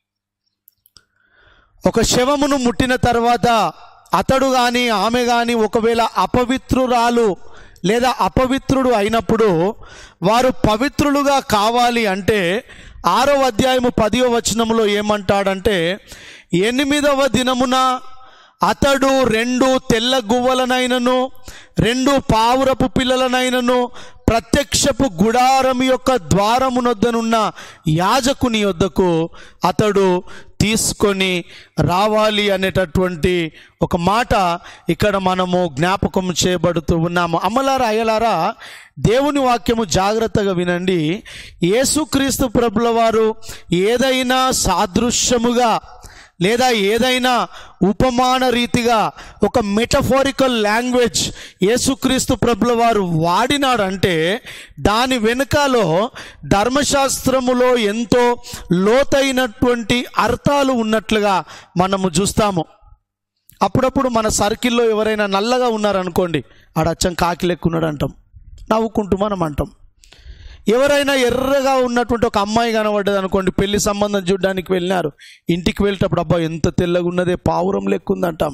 ఒక శవమును ముట్టిన తర్వాత అతడు కానీ ఆమె కానీ ఒకవేళ అపవిత్రురాలు లేదా అపవిత్రుడు అయినప్పుడు వారు పవిత్రులుగా కావాలి అంటే ఆరో అధ్యాయము పదివ వచనంలో ఏమంటాడంటే, ఎనిమిదవ దినమున అతడు రెండు తెల్ల గువ్వలనైనను రెండు పావురపు పిల్లలనైనను ప్రత్యక్షపు గుడారం యొక్క ద్వారమునొద్దనున్న యాజకుని యొద్దకు అతడు తీసుకొని రావాలి అనేటటువంటి ఒక మాట ఇక్కడ మనము జ్ఞాపకం చేయబడుతూ ఉన్నాము. అమ్మలారా అయ్యలారా, దేవుని వాక్యము జాగ్రత్తగా వినండి. యేసుక్రీస్తు ప్రభుల వారు ఏదైనా సాదృశ్యముగా లేదా ఏదైనా ఉపమాన రీతిగా ఒక మెటఫోరికల్ లాంగ్వేజ్ యేసుక్రీస్తు ప్రభుల వారు వాడినాడంటే దాని వెనుకలో ధర్మశాస్త్రములో ఎంతో లోతైనటువంటి అర్థాలు ఉన్నట్లుగా మనము చూస్తాము. అప్పుడప్పుడు మన సర్కిల్లో ఎవరైనా నల్లగా ఉన్నారనుకోండి, ఆడచ్చం కాకి లెక్కున్నాడు అంటాం, నవ్వుకుంటూ మనం అంటాం. ఎవరైనా ఎర్రగా ఉన్నటువంటి ఒక అమ్మాయి కనబడ్డది అనుకోండి, పెళ్లి సంబంధం చూడడానికి వెళ్ళినారు, ఇంటికి వెళ్ళేటప్పుడు అబ్బా ఎంత తెల్లగా ఉన్నదే పావురం లెక్కుందంటాం.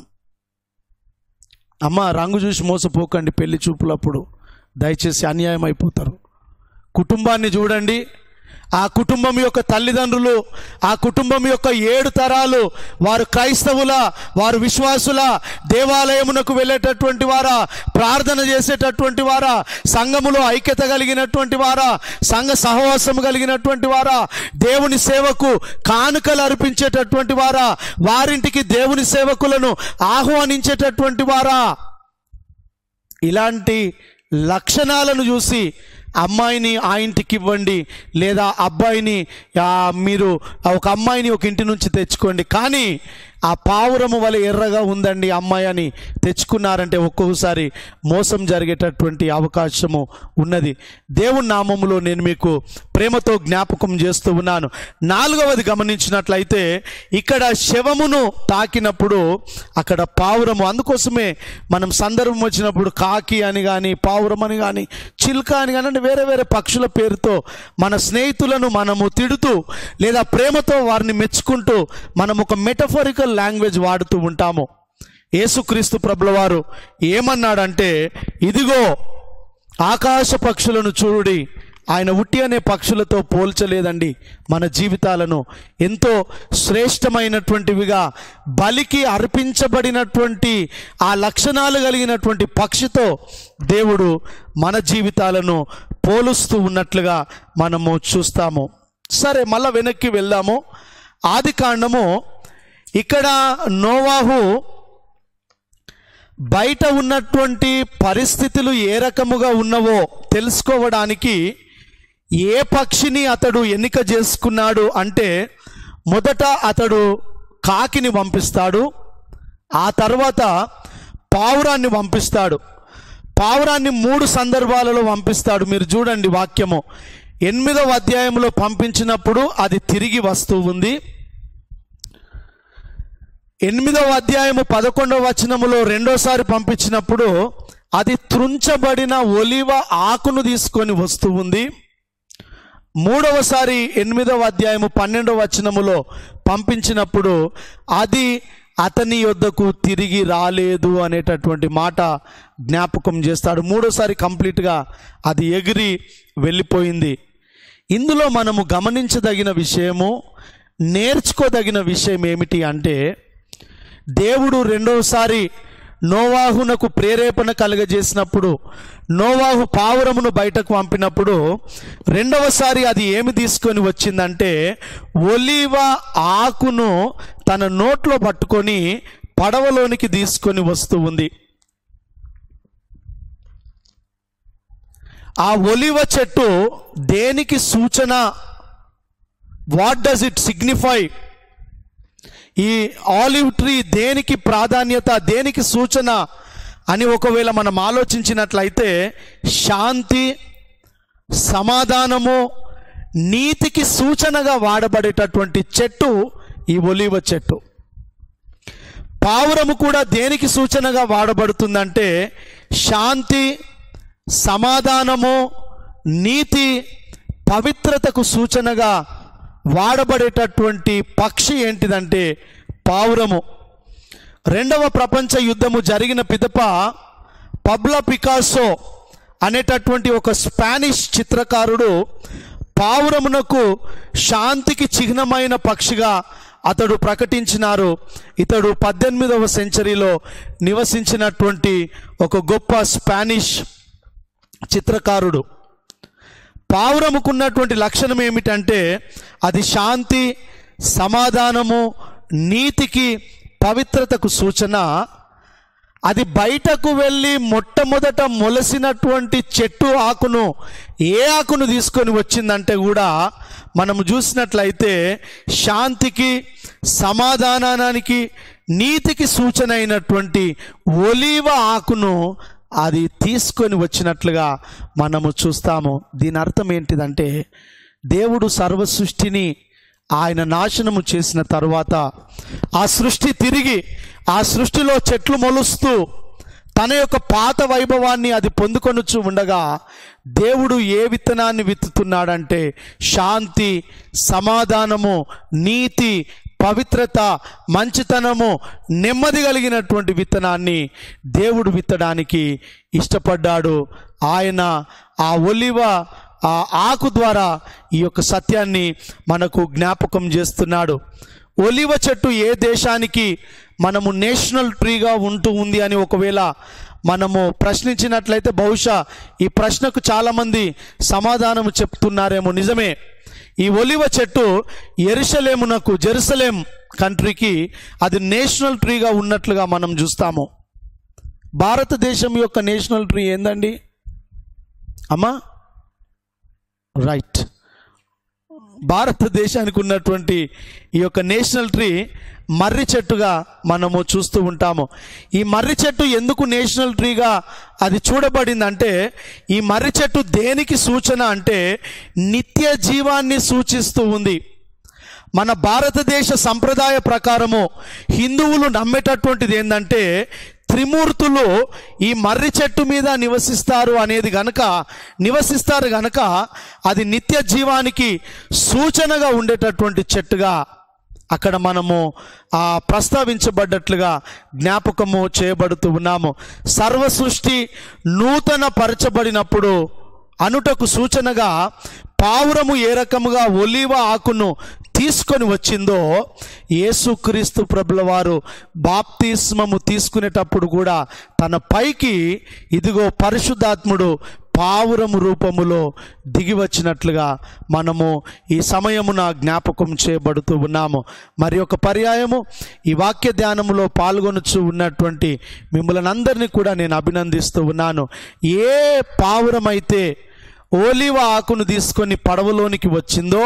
అమ్మ రంగు చూసి మోసపోకండి, పెళ్లి చూపులప్పుడు దయచేసి అన్యాయం అయిపోతారు. కుటుంబాన్ని చూడండి, ఆ కుటుంబం యొక్క తల్లిదండ్రులు, ఆ కుటుంబం యొక్క ఏడు తరాలు వారు క్రైస్తవుల, వారు విశ్వాసుల, దేవాలయమునకు వెళ్ళేటటువంటి వారా, ప్రార్థన చేసేటటువంటి వారా, సంఘములో ఐక్యత కలిగినటువంటి వారా, సంఘ సహవాసం కలిగినటువంటి వారా, దేవుని సేవకు కానుకలు అర్పించేటటువంటి వారా, వారింటికి దేవుని సేవకులను ఆహ్వానించేటటువంటి వారా, ఇలాంటి లక్షణాలను చూసి అమ్మాయిని ఆ ఇంటికి ఇవ్వండి, లేదా అబ్బాయిని మీరు ఒక అమ్మాయిని ఒక ఇంటి నుంచి తెచ్చుకోండి. కానీ ఆ పావురము వలె ఎర్రగా ఉందండి అమ్మాయి అని తెచ్చుకున్నారంటే ఒక్కొక్కసారి మోసం జరిగేటటువంటి అవకాశము ఉన్నది. దేవుని నామములో నేను మీకు ప్రేమతో జ్ఞాపకం చేస్తూ ఉన్నాను. నాలుగవది గమనించినట్లయితే ఇక్కడ శవమును తాకినప్పుడు అక్కడ పావురము, అందుకోసమే మనం సందర్భం వచ్చినప్పుడు కాకి అని కానీ పావురం అని కానీ చిలుక అని కానీ వేరే వేరే పక్షుల పేరుతో మన స్నేహితులను మనము తిడుతూ లేదా ప్రేమతో వారిని మెచ్చుకుంటూ మనం ఒక మెటఫోరికల్ లాంగ్వేజ్ వాడుతూ ఉంటాము. యేసుక్రీస్తు ప్రభుల వారు ఏమన్నాడంటే, ఇదిగో ఆకాశ పక్షులను చూడుడి. ఆయన ఉట్టి అనే పక్షులతో పోల్చలేదండి. మన జీవితాలను ఎంతో శ్రేష్టమైనటువంటివిగా బలికి అర్పించబడినటువంటి ఆ లక్షణాలు కలిగినటువంటి పక్షితో దేవుడు మన జీవితాలను పోలుస్తూ ఉన్నట్లుగా మనము చూస్తాము. సరే, మళ్ళా వెనక్కి వెళ్దాము. ఆది కాండము ఇక్కడ నోవాహు బయట ఉన్నటువంటి పరిస్థితులు ఏ రకముగా ఉన్నవో తెలుసుకోవడానికి ఏ పక్షిని అతడు ఎన్నిక చేసుకున్నాడు అంటే, మొదట అతడు కాకిని పంపిస్తాడు, ఆ తర్వాత పావురాన్ని పంపిస్తాడు. పావురాన్ని మూడు సందర్భాలలో పంపిస్తాడు. మీరు చూడండి వాక్యము ఎనిమిదవ అధ్యాయంలో పంపించినప్పుడు అది తిరిగి వస్తూ ఉంది. ఎనిమిదవ అధ్యాయము పదకొండవ వచనములో రెండోసారి పంపించినప్పుడు అది త్రుంచబడిన ఒలివ ఆకును తీసుకొని వస్తూ ఉంది. మూడవసారి ఎనిమిదవ అధ్యాయము పన్నెండవ వచనములో పంపించినప్పుడు అది అతని యొద్దకు తిరిగి రాలేదు అనేటటువంటి మాట జ్ఞాపకం చేస్తాడు. మూడోసారి కంప్లీట్గా అది ఎగిరి వెళ్ళిపోయింది. ఇందులో మనము గమనించదగిన విషయము, నేర్చుకోదగిన విషయం ఏమిటి అంటే, దేవుడు రెండవసారి నోవాహునకు ప్రేరేపణ కలుగజేసినప్పుడు, నోవాహు పావురమును బయటకు పంపినప్పుడు రెండవసారి అది ఏమి తీసుకొని వచ్చిందంటే, ఒలీవ ఆకును తన నోట్లో పట్టుకొని పడవలోనికి తీసుకొని వస్తూ ఉంది. ఆ ఒలీవ చెట్టు దేనికి సూచన? What does it signify? ఈ ఆలివ్ ట్రీ దేనికి ప్రాధాన్యత, దేనికి సూచన అని ఒకవేళ మనం ఆలోచించినట్లయితే, శాంతి, సమాధానము, నీతికి సూచనగా వాడబడేటటువంటి చెట్టు ఈ ఒలీవ చెట్టు. పావురము కూడా దేనికి సూచనగా వాడబడుతుందంటే, శాంతి, సమాధానము, నీతి, పవిత్రతకు సూచనగా వాడబడేటటువంటి పక్షి ఏంటిదంటే పావురము. రెండవ ప్రపంచ యుద్ధము జరిగిన పిదప పబ్లో పికాసో అనేటటువంటి ఒక స్పానిష్ చిత్రకారుడు పావురమునకు శాంతికి చిహ్నమైన పక్షిగా అతడు ప్రకటించినారు. ఇతడు పద్దెనిమిదవ సెంచరీలో నివసించినటువంటి ఒక గొప్ప స్పానిష్ చిత్రకారుడు. పావురముకున్నటువంటి లక్షణం ఏమిటంటే అది శాంతి, సమాధానము, నీతికి, పవిత్రతకు సూచన. అది బయటకు వెళ్ళి మొట్టమొదట మొలసినటువంటి చెట్టు ఆకును, ఏ ఆకును తీసుకొని వచ్చిందంటే కూడా మనము చూసినట్లయితే శాంతికి, సమాధానానికి, నీతికి సూచన అయినటువంటి ఒలీవ ఆకును అది తీసుకొని వచ్చినట్లుగా మనము చూస్తాము. దీని అర్థం ఏంటిదంటే దేవుడు సర్వ సృష్టిని ఆయన నాశనము చేసిన తర్వాత ఆ సృష్టి తిరిగి ఆ సృష్టిలో చెట్లు మొలుస్తూ తన యొక్క పాత వైభవాన్ని అది పొందుకొనుచు ఉండగా దేవుడు ఏ విత్తనాన్ని విత్తుతున్నాడంటే శాంతి, సమాధానము, నీతి, పవిత్రత, మంచితనము, నెమ్మది కలిగినటువంటి విత్తనాన్ని దేవుడు విత్తడానికి ఇష్టపడ్డాడు. ఆయన ఆ ఒలివ ఆ ఆకు ద్వారా ఈ యొక్క సత్యాన్ని మనకు జ్ఞాపకం చేస్తున్నాడు. ఒలివ చెట్టు ఏ దేశానికి మనము నేషనల్ ట్రీగా ఉంటూ ఉంది అని ఒకవేళ మనము ప్రశ్నించినట్లయితే బహుశా ఈ ప్రశ్నకు చాలామంది సమాధానం చెప్తున్నారేమో. నిజమే, ఈ ఒలివ చెట్టు యెరూషలేమునకు, జెరూసలేం కంట్రీకి అది నేషనల్ ట్రీగా ఉన్నట్లుగా మనం చూస్తాము. భారతదేశం యొక్క నేషనల్ ట్రీ ఏందండి అమ్మా? రైట్, భారతదేశానికి ఉన్నటువంటి ఈ యొక్క నేషనల్ ట్రీ మర్రి చెట్టుగా మనము చూస్తూ ఉంటాము. ఈ మర్రి చెట్టు ఎందుకు నేషనల్ ట్రీగా అది చూడబడిందంటే ఈ మర్రి చెట్టు దేనికి సూచన అంటే నిత్య జీవాన్ని సూచిస్తూ ఉంది. మన భారతదేశ సంప్రదాయ ప్రకారము హిందువులు నమ్మేటటువంటిది ఏంటంటే త్రిమూర్తులు ఈ మర్రి చెట్టు మీద నివసిస్తారు అనేది గనక నివసిస్తారు గనక అది నిత్య జీవానికి సూచనగా ఉండేటటువంటి చెట్టుగా అక్కడ మనము ఆ ప్రస్తావించబడ్డట్లుగా జ్ఞాపకము చేయబడుతూ ఉన్నాము. సర్వ సృష్టి నూతన పరచబడినప్పుడు అనుటకు సూచనగా పావురము ఏ రకముగా ఒలీవ ఆకును తీసుకొని వచ్చిందో యేసుక్రీస్తు ప్రభుల వారు బాప్తిస్మము తీసుకునేటప్పుడు కూడా తన పైకి ఇదిగో పరిశుద్ధాత్ముడు పావురము రూపములో దిగి వచ్చినట్లుగా మనము ఈ సమయమున జ్ఞాపకం చేయబడుతూ ఉన్నాము. మరి ఒక పర్యాయము ఈ వాక్య ధ్యానములో పాల్గొనుచు ఉన్నటువంటి మిమ్మల్ని అందరినీ కూడా నేను అభినందిస్తూ ఉన్నాను. ఏ పావురమైతే ఒలీవ ఆకును తీసుకొని పడవలోనికి వచ్చిందో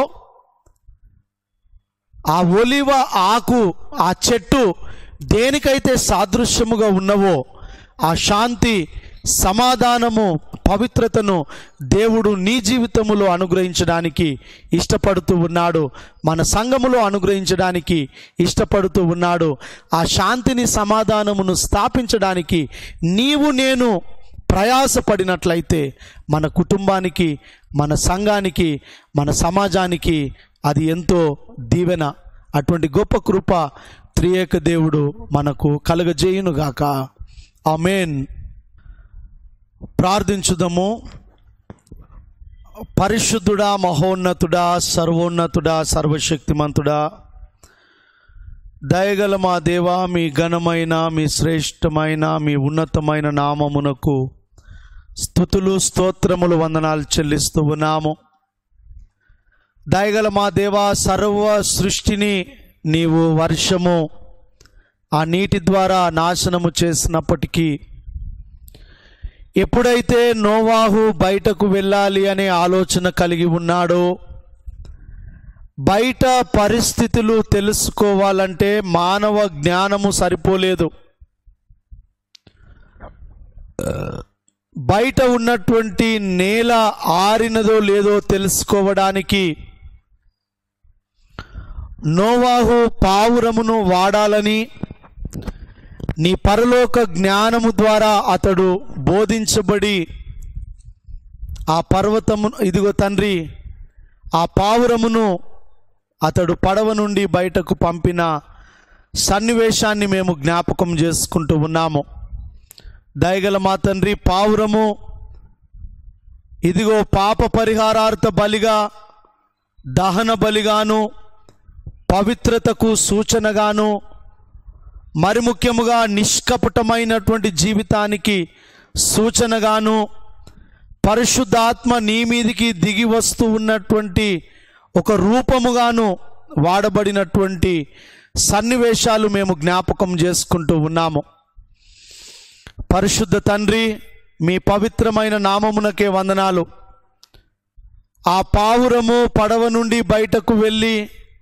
ఆ ఒలీవ ఆకు, ఆ చెట్టు దేనికైతే సాదృశ్యముగా ఉన్నవో ఆ శాంతి, సమాధానము, పవిత్రతను దేవుడు నీ జీవితములో అనుగ్రహించడానికి ఇష్టపడుతూ ఉన్నాడు. మన సంఘములో అనుగ్రహించడానికి ఇష్టపడుతూ ఉన్నాడు. ఆ శాంతిని, సమాధానమును స్థాపించడానికి నీవు నేను ప్రయాసపడినట్లయితే మన కుటుంబానికి, మన సంఘానికి, మన సమాజానికి అది ఎంతో దీవెన. అటువంటి గొప్ప కృప త్రియేక దేవుడు మనకు కలుగజేయునుగాక. ఆమేన్. ప్రార్థించుదము. పరిశుద్ధుడా, మహోన్నతుడా, సర్వోన్నతుడా, సర్వశక్తిమంతుడా, దయగల మా దేవా, మీ ఘనమైన, మీ శ్రేష్టమైన, మీ ఉన్నతమైన నామమునకు స్తుతులు, స్తోత్రములు, వందనాలు చెల్లిస్తూ ఉన్నాము. దయగల మా దేవా, సర్వ సృష్టిని నీవు వర్షము ఆ నీటి ద్వారా నాశనము చేసినప్పటికీ ఎప్పుడైతే నోవాహు బయటకు వెళ్ళాలి అనే ఆలోచన కలిగి ఉన్నాడో, బయట పరిస్థితులు తెలుసుకోవాలంటే మానవ జ్ఞానము సరిపోలేదు. బయట ఉన్నటువంటి నేల ఆరినదో లేదో తెలుసుకోవడానికి నోవాహు పావురమును వాడాలని నీ పరలోక జ్ఞానము ద్వారా అతడు బోధించబడి ఆ పర్వతము, ఇదిగో తండ్రి, ఆ పావురమును అతడు పడవ నుండి బయటకు పంపిన సన్నివేశాన్ని మేము జ్ఞాపకం చేసుకుంటూ ఉన్నాము. దయగల మా తండ్రి, పావురము ఇదిగో పాప పరిహారార్థ బలిగా, దహన బలిగాను, పవిత్రతకు సూచనగాను, మరి ముఖ్యముగా నిష్కపటమైనటువంటి జీవితానికి సూచనగాను, పరిశుద్ధాత్మ నీ మీదికి దిగి వస్తూ ఉన్నటువంటి ఒక రూపముగాను వాడబడినటువంటి సన్నివేశాలు మేము జ్ఞాపకం చేసుకుంటూ ఉన్నాము. పరిశుద్ధ తండ్రి, మీ పవిత్రమైన నామమునకే వందనాలు. ఆ పావురము పడవ నుండి బయటకు వెళ్ళి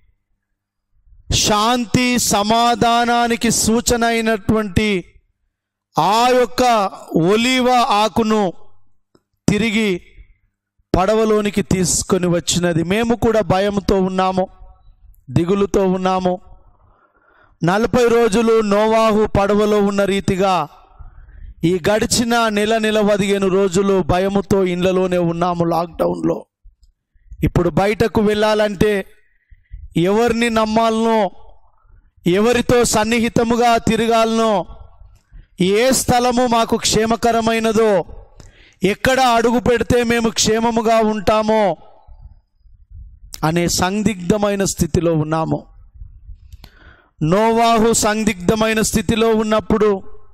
శాంతి సమాధానానికి సూచన అయినటువంటి ఆ యొక్క ఒలీవ ఆకును తిరిగి పడవలోనికి తీసుకొని వచ్చినది. మేము కూడా భయంతో ఉన్నాము, దిగులుతో ఉన్నాము. నలభై రోజులు నోవాహు పడవలో ఉన్న రీతిగా ఈ గడిచిన నెల నెల పదిహేను రోజులు భయముతో ఇళ్లలోనే ఉన్నాము, లాక్డౌన్లో. ఇప్పుడు బయటకు వెళ్ళాలంటే ఎవరిని నమ్మాలనో, ఎవరితో సన్నిహితముగా తిరగాలనో, ఏ స్థలము మాకు క్షేమకరమైనదో, ఎక్కడ అడుగు పెడితే మేము క్షేమముగా ఉంటామో అనే సందిగ్ధమైన స్థితిలో ఉన్నాము. నోవాహు సందిగ్ధమైన స్థితిలో ఉన్నప్పుడు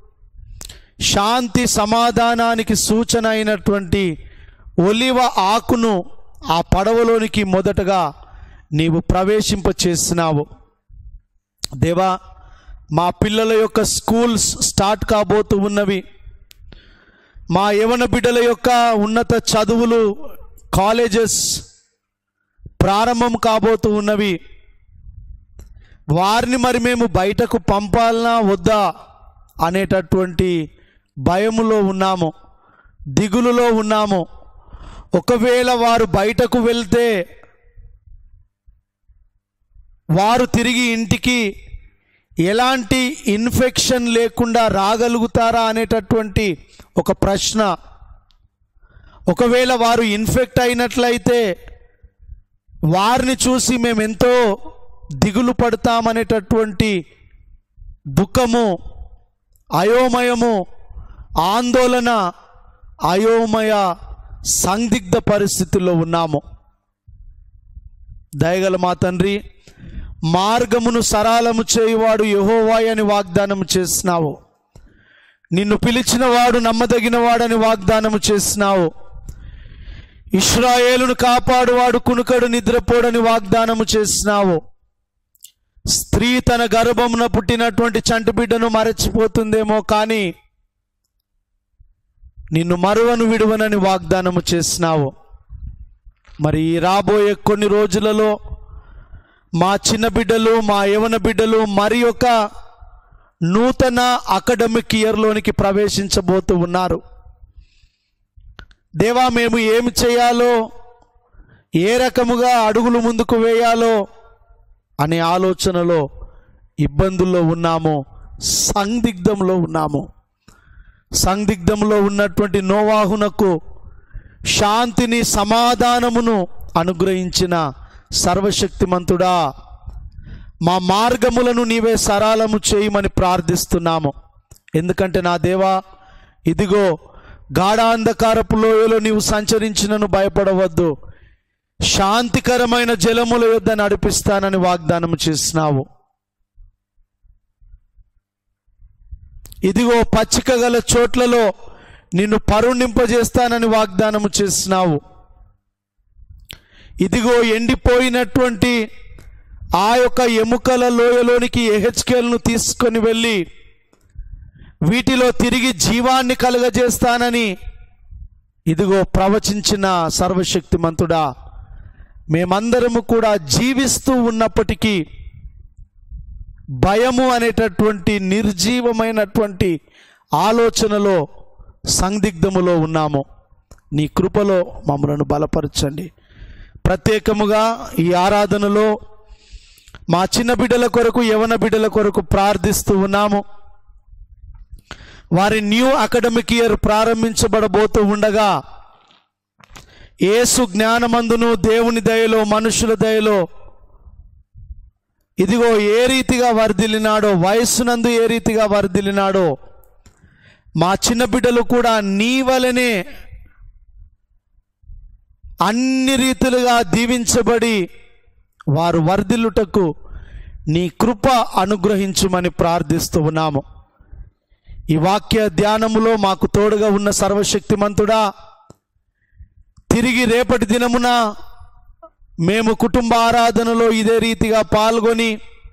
శాంతి సమాధానానికి సూచన అయినటువంటి ఒలివ ఆకును ఆ పడవలోనికి మొదటగా నీవు ప్రవేశింపచేసినావు. దేవా, మా పిల్లల యొక్క స్కూల్స్ స్టార్ట్ కాబోతూ ఉన్నవి. మా యవన బిడ్డల యొక్క ఉన్నత చదువులు, కాలేజెస్ ప్రారంభం కాబోతూ ఉన్నవి. వారిని మరి మేము బయటకు పంపాలనా వద్దా అనేటటువంటి భయములో ఉన్నాము, దిగులులో ఉన్నాము. ఒకవేళ వారు బయటకు వెళ్తే వారు తిరిగి ఇంటికి ఎలాంటి ఇన్ఫెక్షన్ లేకుండా రాగలుగుతారా అనేటటువంటి ఒక ప్రశ్న. ఒకవేళ వారు ఇన్ఫెక్ట్ అయినట్లయితే వారిని చూసి మేము ఎంతో దిగులు పడతామనేటటువంటి దుఃఖము, అయోమయము, ఆందోళన, అయోమయ సందిగ్ధ పరిస్థితుల్లో ఉన్నాము. దయగల మా తండ్రి, మార్గమును సరళము చేయువాడు యెహోవాయే అని వాగ్దానం చేసినావు. నిన్ను పిలిచిన వాడు నమ్మదగిన వాడని వాగ్దానం చేసినావు. ఇశ్రాయేలును కాపాడువాడు కునుకడు నిద్రపోడని వాగ్దానము చేసినావు. స్త్రీ తన గర్భమున పుట్టినటువంటి చంటి బిడ్డను మరచిపోతుందేమో కానీ నిన్ను మరువను విడువనని వాగ్దానము చేసినావు. మరి రాబోయే కొన్ని రోజులలో మా చిన్న బిడ్డలు, మా యవన బిడ్డలు మరి ఒక నూతన అకాడమిక్ ఇయర్లోనికి ప్రవేశించబోతూ ఉన్నారు. దేవా, మేము ఏమి చేయాలో, ఏ రకముగా అడుగులు ముందుకు వేయాలో అనే ఆలోచనలో ఇబ్బందుల్లో ఉన్నాము, సందిగ్ధంలో ఉన్నాము. సందిగ్ధంలో ఉన్నటువంటి నోవాహునకు శాంతిని, సమాధానమును అనుగ్రహించిన సర్వశక్తిమంతుడా, మా మార్గములను నీవే సరళము చేయమని ప్రార్థిస్తున్నాము. ఎందుకంటే నా దేవా, ఇదిగో గాఢాంధకారపు లోయలో నీవు సంచరించినను భయపడవద్దు, శాంతికరమైన జలముల యొద్ద నడిపిస్తానని వాగ్దానం చేసినావు. ఇదిగో పచ్చిక గల చోట్లలో నిన్ను పరుణింపజేస్తానని వాగ్దానము చేసినావు. ఇదిగో ఎండిపోయినటువంటి ఆ యొక్క ఎముకల లోయలోనికి యెహెజ్కేలును తీసుకొని వెళ్ళి వీటిలో తిరిగి జీవాన్ని కలుగజేస్తానని ఇదిగో ప్రవచించిన సర్వశక్తిమంతుడా, మేమందరము కూడా జీవిస్తూ ఉన్నప్పటికీ భయము అనేటటువంటి నిర్జీవమైనటువంటి ఆలోచనలో, సందిగ్ధములో ఉన్నాము. నీ కృపలో మమ్మలను బలపరచండి. ప్రత్యేకముగా ఈ ఆరాధనలో మా చిన్న బిడ్డల కొరకు, యవన బిడ్డల కొరకు ప్రార్థిస్తూ ఉన్నాము. వారి న్యూ అకాడమిక్ ఇయర్ ప్రారంభించబడబోతూ ఉండగా యేసు జ్ఞానమందును దేవుని దయలో మనుషుల దయలో ఇదిగో ఏ రీతిగా వర్ధిల్లినాడో, వయస్సునందు ఏ రీతిగా వర్ధిల్లినాడో మా చిన్న బిడ్డలు కూడా నీ వలనే అన్ని రీతులుగా దీవించబడి వారు వర్ధిల్లుటకు నీ కృప అనుగ్రహించుమని ప్రార్థిస్తూ ఉన్నాము. ఈ వాక్య ధ్యానములో మాకు తోడుగా ఉన్న సర్వశక్తిమంతుడా, తిరిగి రేపటి దినమున మేము కుటుంబ ఆరాధనలో ఇదే రీతిగా పాల్గొని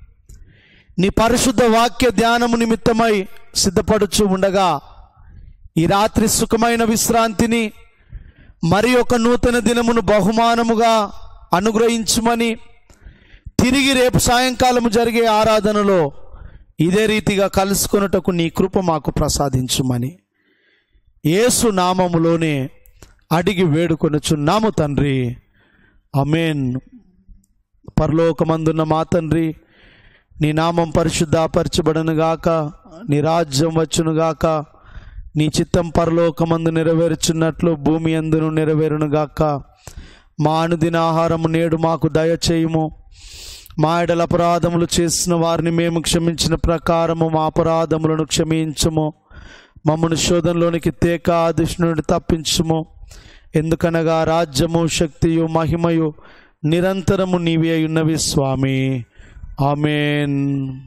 నీ పరిశుద్ధ వాక్య ధ్యానము నిమిత్తమై సిద్ధపడుచు ఉండగా ఈ రాత్రి సుఖమైన విశ్రాంతిని మరి ఒక నూతన దినమును బహుమానముగా అనుగ్రహించుమని, తిరిగి రేపు సాయంకాలము జరిగే ఆరాధనలో ఇదే రీతిగా కలుసుకొనుటకు నీ కృప మాకు ప్రసాదించుమని యేసు నామములోనే అడిగి వేడుకొనుచున్నాము తండ్రి, ఆమేన్. పరలోకమందున్న మా తండ్రి, నీ నామం పరిశుద్ధపరచబడును గాక, నీ రాజ్యం వచ్చును గాక, నీ చిత్తం పరలోకమందు నెరవేర్చున్నట్లు భూమి అందును నెరవేరును గాక. మా అనుదిన ఆహారము నేడు మాకు దయచేయుము. మా ఎడల అపరాధములు చేసిన వారిని మేము క్షమించిన ప్రకారము మా అపరాధములను క్షమించుము. మమ్మను శోధనలోనికి తేక దుష్టుని తప్పించుము. ఎందుకనగా రాజ్యము, శక్తియు, మహిమయు నిరంతరము నీవే ఉన్నవి స్వామి, ఆమేన్.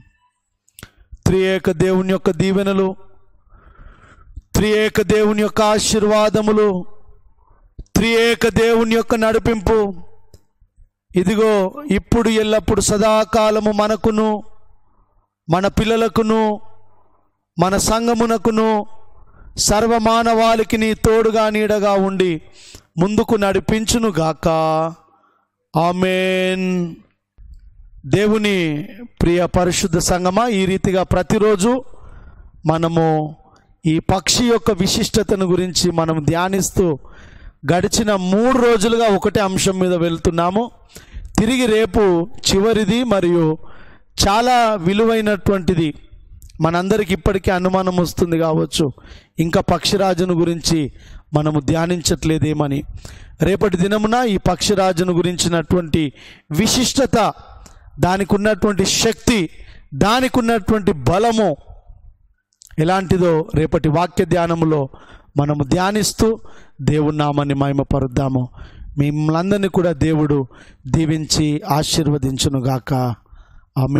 త్రియేక దేవుని యొక్క దీవెనలు, త్రియేక దేవుని యొక్క ఆశీర్వాదములు, త్రియేక దేవుని యొక్క నడిపింపు ఇదిగో ఇప్పుడు ఎల్లప్పుడు సదాకాలము మనకును మన పిల్లలకును మన సంఘమునకును సర్వమానవాళికి నీ తోడుగా నీడగా ఉండి ముందుకు నడిపించును గాక, ఆమేన్. దేవుని ప్రియ పరిశుద్ధ సంఘమా, ఈ రీతిగా ప్రతిరోజు మనము ఈ పక్షి యొక్క విశిష్టతను గురించి మనం ధ్యానిస్తూ గడిచిన మూడు రోజులుగా ఒకటే అంశం మీద వెళ్తున్నాము. తిరిగి రేపు చివరిది మరియు చాలా విలువైనటువంటిది. మనందరికి ఇప్పటికీ అనుమానం వస్తుంది కావచ్చు, ఇంకా పక్షిరాజును గురించి మనము ధ్యానించట్లేదేమని. రేపటి దినమున ఈ పక్షిరాజును గురించినటువంటి విశిష్టత, దానికి ఉన్నటువంటి శక్తి, దానికి ఉన్నటువంటి బలము ఎలాంటిదో రేపటి వాక్య ధ్యానములో మనము ధ్యానిస్తూ దేవుని నామాన్ని మహిమపరుద్దాము. మిమ్మల్ని అందరినీ కూడా దేవుడు దీవించి ఆశీర్వదించునుగాక, ఆమేన్.